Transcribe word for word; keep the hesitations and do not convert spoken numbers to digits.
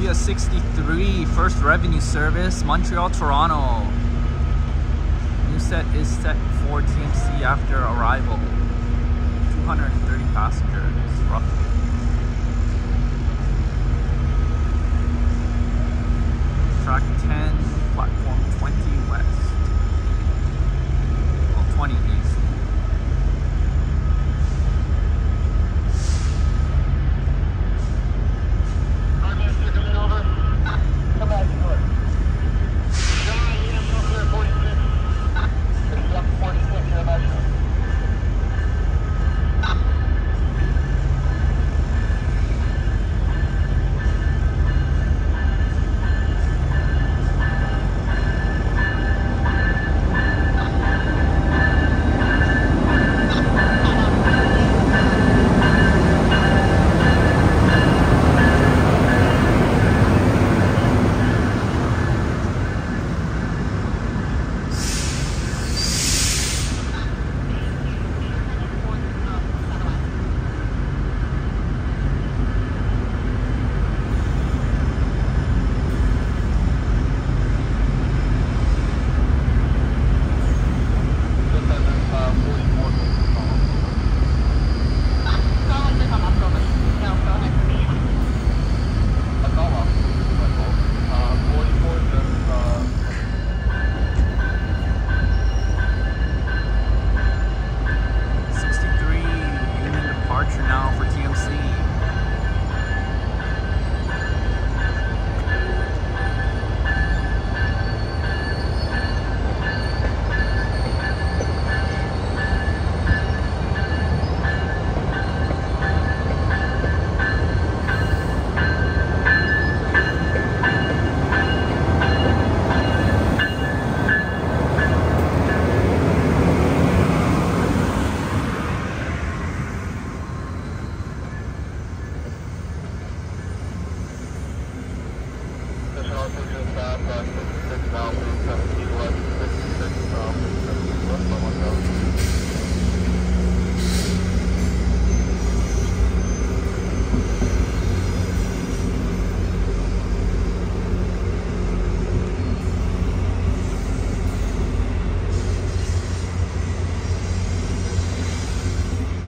Via sixty-three, first revenue service, Montreal, Toronto. New set is set for T M C after arrival. two hundred thirty passengers, roughly. Track ten, platform twenty west. Well, twenty east. Six Alpha, six Alpha, six Alpha,